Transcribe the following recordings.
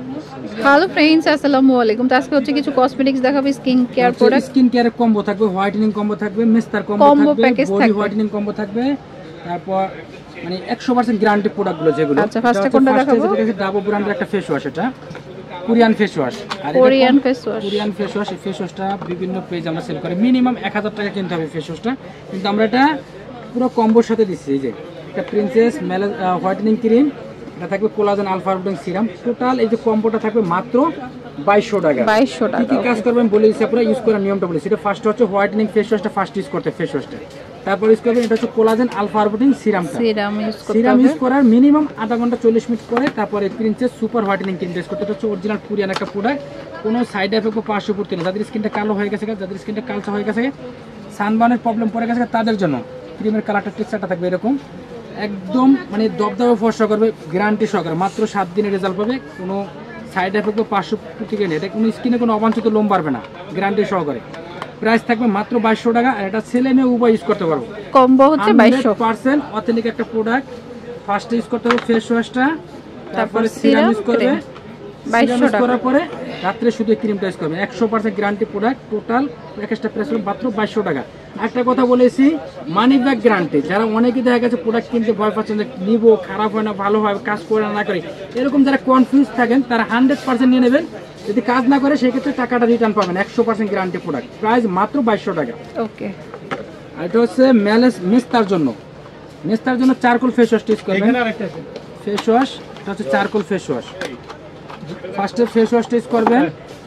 Hello friends, আসসালামু আলাইকুম। তো আজকে হচ্ছে কিছু কসমেটিক্স দেখাবো, skin care product. Skin care combo থাকবে, হোয়াইটেনিং কম্বো থাকবে, মিস্টার কম্বো থাকবে, বডি হোয়াইটেনিং কম্বো থাকবে। তারপর মানে 100% গ্যারান্টি প্রোডাক্টগুলো যেগুলো। আচ্ছা, ফার্স্টে কোনটা দেখাবো? এটা ডাবো ব্র্যান্ডের একটা ফেস ওয়াশ, এটা কোরিয়ান ফেস ওয়াশ। আর Korean face wash, Korean face wash. এই ফেস ওয়াশটা বিভিন্ন পেজ আমরা সেল করি, মিনিমাম 1000 টাকা কিনতে হবে ফেস ওয়াশটা, কিন্তু আমরা এটা পুরো কম্বোর সাথে দিচ্ছি। এই যে একটা প্রিন্সেস হোয়াইটেনিং ক্রিম, এটা থাকবে collagen alpha protein serum. Total এই যে কম্বোটা থাকবে মাত্র 2200 টাকা। 2200 টাকা। কি কাজ করবেন বলে দিচ্ছি, আপনারা ইউজ করার নিয়মটা বলেছি। এটা ফার্স্ট হচ্ছে হোয়াইটেনিং ফেস ওয়াশটা ফার্স্ট ইউজ করতে, ফেস ওয়াশটা তারপর ইউজ করবেন। এটা হচ্ছে কোলাজেন আলফা প্রোটিন সিরামটা। সিরাম ইউজ করার মিনিমাম আধা ঘন্টা 40 মিনিট পরে তারপরে princess super whitening cream test করতে। এটা হচ্ছে অরিজিনাল কোরিয়ান একটা প্রোডাক্ট, কোনো সাইড এফেক্ট বা পার্শ্ব প্রতিক্রিয়া নেই। যাদের স্কিনটা কালো হয়ে গেছে, যাদের স্কিনটা কালচা হয়ে গেছে, সানবার্নের প্রবলেম পড়ে গেছে, তাদের জন্য ক্রিমের কালারটা টেক্সচারটা থাকবে এরকম, একদম মানে দবদবে ফর্সা করবে, গ্যারান্টি সহকারে। মাত্র 7 দিনের রেজাল্ট পাবে, কোনো সাইড এফেক্ট বা পার্শ্ব প্রতিক্রিয়া নেই। এটা কোনো স্কিনে কোনো অবাঞ্ছিত লোম বাড়বে না, গ্যারান্টি সহকারে। প্রাইস থাকবে মাত্র 2200 টাকা। আর এটা ছেলে মেয়ে উভয় ইউজ করতে পারবো। কম্বো হচ্ছে 2200%। অথেন্টিক একটা প্রোডাক্ট। ফার্স্ট ইউজ করতে হবে ফেস ওয়াশটা, তারপরে সিরাম ইউজ করবে। 2200 টাকা করার পরে রাত্রে শুধু ক্রিমটা ইউজ করবে। 100% গ্যারান্টি প্রোডাক্ট। টোটাল প্যাকেজটা প্রাইস হলো মাত্র 2200 টাকা। একটা কথা বলেছি, মানি ব্যাক গ্যারান্টি। যারা অনেকেই দেখা গেছে প্রোডাক্ট কিনতে ভয় পাচ্ছেন যে নিবো, খারাপ হয় না, ভালো হয়, কাজ করে না করে, এরকম যারা কনফিউজ থাকেন তারা 100% নিয়ে নেবেন। যদি কাজ না করে সেক্ষেত্রে টাকাটা রিটার্ন পাবেন। 100% গ্যারান্টি প্রোডাক্ট, প্রাইস মাত্র 2200 টাকা। ওকে। আর এটা হচ্ছে মেস্তার জন্য চারকোল ফেস ওয়াশ ইউজ করবেন। ফেস ওয়াশ, এটা হচ্ছে চারকোল ফেস ওয়াশ। ফার্স্টে ফেস ওয়াশটা ইউজ করবেন,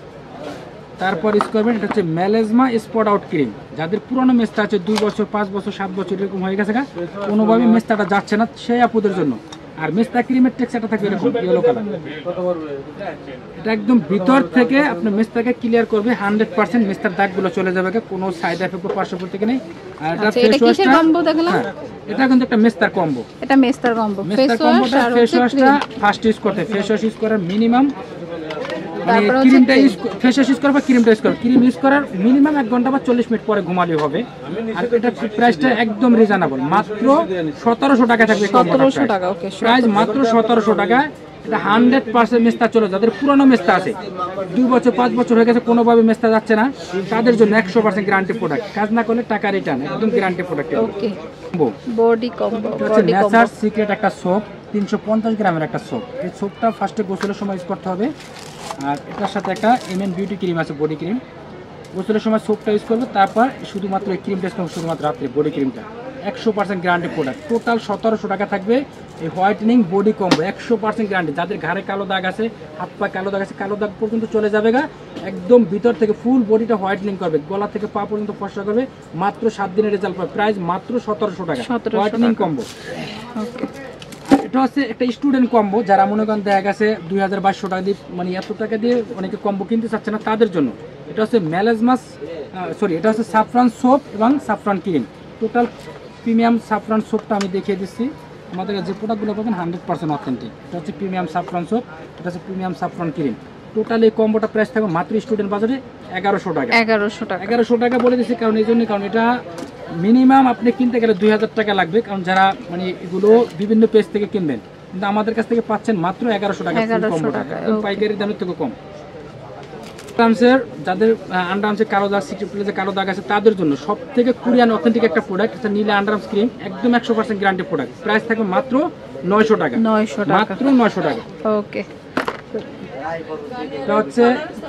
তারপর ইউজ করবেন এটা হচ্ছে মেলাজমা স্পট আউট ক্রিম। যাদের পুরনো মেস্তা আছে 2 বছর 5 বছর 7 বছর এরকম হয়ে গেছে, কোনোভাবে মেস্তাটা যাচ্ছে না, সেই আপুদের জন্য। আর মেস্তা ক্রিমের টেক্সচারটা থাকবে এরকম ইয়েলো কালার। এটা একদম ভিতর থেকে আপনার মেস্তাকে ক্লিয়ার করবে 100%। মেস্তার দাগগুলো চলে যাবে, কোনো সাইড এফেক্ট বা পার্শ্ব প্রতিক্রিয়া নেই। আর এটা ফেস ওয়াশটা কম্বো দেখালাম, এটা কিন্তু একটা মেস্তার কম্বো। এটা মেস্তার কম্বো। ফেস ওয়াশটা ফার্স্ট ইউজ করতে, ফেস ওয়াশ ইউজ করার মিনিমাম ক্রিমটা ইউজ, ফেস ওয়াশ ইউজ করবে, ক্রিমটা ইউজ করবে। ক্রিম ইউজ করার মিনিমাম 1 ঘন্টা বা 40 মিনিট পরে ঘুমালে হবে। আর এটা প্রাইসটা একদম রিজনেবল, মাত্র 1700 টাকা থাকবে। 1700 টাকা, ওকে। প্রাইস মাত্র 1700 টাকা। এটা 100% মেস্তা চলে, যাদের পুরনো মেস্তা আছে 2 বছর 5 বছর হয়ে গেছে, কোনোভাবে মেস্তা যাচ্ছে না, তাদের জন্য 100% গ্যারান্টি প্রোডাক্ট। কাজ না করলে টাকা রিটার্ন, একদম guarantee product. Okay. Body combo, body combo nature secret একটা সোপ, 350 গ্রামের একটা সোপ। এই সোপটা ফার্স্টে গোসলের সময় ইউজ করতে হবে। আর এটার সাথে একটা এমএন বিউটি ক্রিম আছে, বডি ক্রিম। গোসলের সময় সোপটা ইউজ করবে, তারপর শুধুমাত্র এই ক্রিমটা ইউজ করবে, শুধুমাত্র রাত্রে বডি ক্রিমটা। 100% গ্যারান্টি প্রোডাক্ট। টোটাল 1700 টাকা থাকবে এই হোয়াইটেনিং বডি কম্বো, 100% গ্যারান্টি। যাদের ঘাড়ে কালো দাগ আছে, হাত পা কালো দাগ আছে, কালো দাগ পর্যন্ত চলে যাবে গা, একদম ভিতর থেকে ফুল বডিটা হোয়াইটেনিং করবে, গলা থেকে পা পর্যন্ত ফর্সা করবে। মাত্র 7 দিনের রেজাল্ট পাবে। প্রাইস মাত্র 1700 টাকা, হোয়াইটেনিং কম্বো। ওকে। এটা হচ্ছে একটা স্টুডেন্ট কম্বো, যারা মনে করেন দেখা গেছে 2200 টাকা দিয়ে, মানে এত টাকা দিয়ে অনেকে কম্বো কিনতে চাচ্ছে না, তাদের জন্য। এটা হচ্ছে এটা হচ্ছে সাফরান সোপ এবং saffron cream. Total premium saffron সোপটা আমি দেখিয়ে দিচ্ছি। আমাদের যে প্রোডাক্টগুলো পাবেন 100% অথেন্টিক। এটা হচ্ছে প্রিমিয়াম সাফরান সোপ, এটা হচ্ছে প্রিমিয়াম সাফরান ক্রিম। টোটাল এই কম্বোটা প্রাইস থাকবে মাত্র স্টুডেন্ট বাজারে 1100 টাকা। 1100 টাকা বলে দিচ্ছি কারণ এই জন্য, কারণ এটা মিনিমাম আপনি কিনতে গেলে 2000 টাকা লাগবে, কারণ যারা মানে এগুলো বিভিন্ন পেজ থেকে কিনবেন, কিন্তু আমাদের কাছ থেকে পাচ্ছেন মাত্র 1100 টাকা। পাইকারি দামের থেকে কম। যাদের আন্ডারআর্মসে কালো দাগ, সিক্রেট প্লেসে কালো দাগ আছে, তাদের জন্য সব থেকে কোরিয়ান অথেন্টিক একটা প্রোডাক্ট, এটা নীলা আন্ডারআর্মস ক্রিম, একদম 100% গ্যারান্টি প্রোডাক্ট। প্রাইস থাকবে মাত্র 900 টাকা। মাত্র 900 টাকা। ওকে। এটা হচ্ছে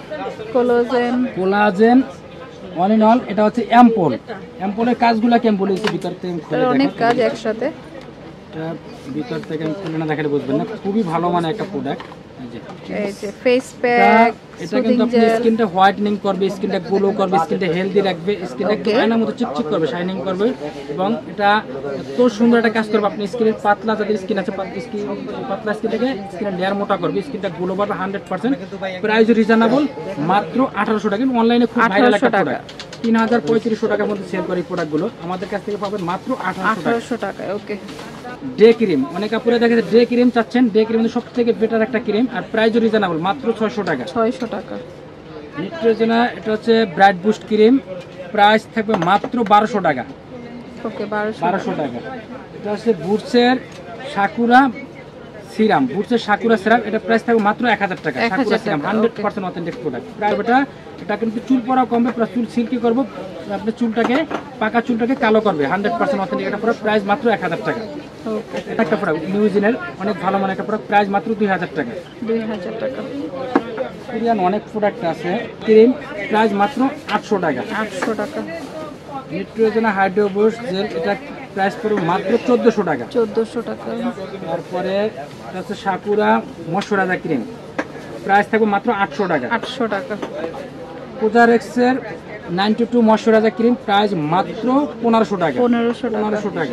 কোলাজেন অল ইন অল। এটা হচ্ছে অ্যাম্পলের কাজগুলো কেমন বলেছি, ভিতর থেকে অনেক কাজ একসাথে। এটা ভিতর থেকে খুলে না দেখালে বুঝবেন না, খুবই ভালো মানে একটা প্রোডাক্ট। এই যে ফেস প্যাক, এটা কিন্তু আপনি স্কিনটা হোয়াইটেনিং করবে, স্কিনটা গ্লো করবে, স্কিনটা হেলদি রাখবে, স্কিনটা আয়নার মতো চিকচিক করবে, শাইনিং করবে। এবং এটা এত সুন্দর একটা কাজ করবে, আপনি স্কিনের পাতলা যাদের স্কিন আছে, পাতলা স্কিনটাকে স্কিনের লেয়ার মোটা করবে, স্কিনটা গ্লো করবে 100%। প্রাইস রিজনেবল, মাত্র 1800 টাকা। অনলাইনে খুব ভাইরাল একটা প্রোডাক্ট, 3035 টাকার মধ্যে সেল করে এই প্রোডাক্টগুলো। আমাদের কাছ থেকে পাবেন মাত্র 1800 টাকায়। ওকে। ডে ক্রিম, অনেক আপুরা দেখা যাচ্ছে ডে ক্রিম চাচ্ছেন, ডে ক্রিম সব থেকে বেটার একটা ক্রিম, আর প্রাইস রিজনেবল, মাত্র 600 টাকা। 600 টাকা। নিউট্রিজেনা, এটা হচ্ছে ব্রাইট বুস্ট ক্রিম, প্রাইস থাকবে মাত্র 1200 টাকা। ওকে, 1200 টাকা। এটা হচ্ছে বুটসের সাকুরা সিরাম, বুটসের সাকুরা সিরাম, এটা প্রাইস থাকবে মাত্র 1000 টাকা। 1000 সাকুরা সিরাম টাকা, 100% অথেন্টিক প্রোডাক্ট। প্রায় এটা কিন্তু চুল পড়া কমবে, প্লাস চুল সিল্কি করবো, আপনার চুলটাকে পাকা চুলটাকে কালো করবে। 100% অথেন্টিক এটা প্রোডাক্ট, প্রাইস মাত্র 1000 টাকা। এটা একটা প্রোডাক্ট নিউজিনের অনেক ভালো মানে একটা প্রোডাক্ট, প্রাইস মাত্র 2000 টাকা। 2000 টাকা। কোরিয়ান অনেক প্রোডাক্ট আছে, ক্রিম প্রাইস মাত্র 800 টাকা। 800 টাকা। নিউট্রিজেনা হাইড্রো বুস্ট জেল, এটা প্রাইস পড়বে মাত্র 1400 টাকা। 1400 টাকা। তারপরে হচ্ছে সাকুরা ময়শ্চারাইজার ক্রিম, প্রাইস থাকবে মাত্র 800 টাকা। 800 টাকা। কোজারেক্সের 92 ময়শ্চারাইজার ক্রিম, প্রাইস মাত্র 1500 টাকা। 1500 টাকা।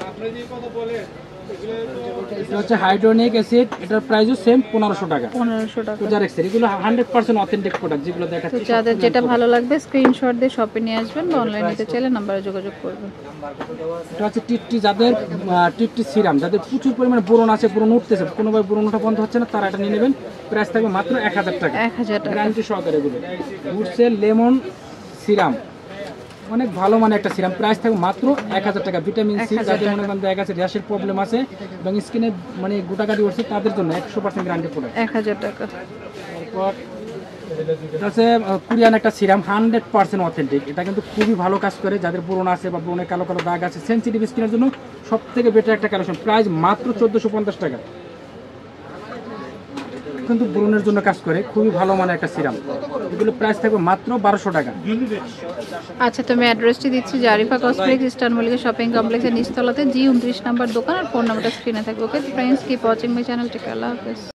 এটা হচ্ছে হাইড্রোনিক অ্যাসিড, এটার প্রাইসও সেম 1500 টাকা। 1500 টাকা। কোজারেক্সের এগুলো 100% অথেন্টিক প্রোডাক্ট, যেগুলো তো দেখাচ্ছি। যাদের যেটা ভালো লাগবে স্ক্রিনশট দিয়ে শপে নিয়ে আসবেন বা অনলাইনে নিতে চাইলে নম্বরে যোগাযোগ করবেন। এটা হচ্ছে টিটটি, যাদের টিটটি সিরাম, যাদের প্রচুর পরিমাণে ব্রণ আছে, ব্রণ উঠতেছে, কোনোভাবে ব্রণ ওঠা বন্ধ হচ্ছে না, তারা এটা নিয়ে নেবেন। প্রাইস থাকবে মাত্র 1000 টাকা। 1000 টাকা। গ্যারান্টি সহকারে এগুলো। বুটসের লেমন সিরাম, অনেক ভালো মানে একটা সিরাম, প্রাইস থাকবে মাত্র 1000 টাকা। ভিটামিন সি, যাদের মনে করেন দেখা গেছে র্যাশের প্রবলেম আছে এবং স্কিনে মানে গোটাকাটি উঠছে, তাদের জন্য 100% গ্যারান্টি প্রোডাক্ট। 1000 টাকা। তারপর এটা হচ্ছে কোরিয়ান একটা সিরাম, 100% অথেন্টিক। এটা কিন্তু খুবই ভালো কাজ করে, যাদের ব্রণ আছে বা ব্রণে কালো কালো দাগ আছে, সেনসিটিভ স্কিনের জন্য সব থেকে বেটার একটা কালেকশন। প্রাইস মাত্র 1450 টাকা। কিন্তু ব্রণের জন্য কাজ করে, খুবই ভালো মানে একটা সিরাম। এগুলো প্রাইস থাকবে মাত্র 1200 টাকা। আচ্ছা, তুমি অ্যাড্রেসটি দিচ্ছি, Zarifa cosmetics, Eastern Mallika shopping কমপ্লেক্সের নিচতলাতে, G29 নাম্বার দোকান, আর ফোন নাম্বারটা স্ক্রিনে থাকবে। Okay friends, keep watching my channel. Take care, আল্লাহ হাফেজ।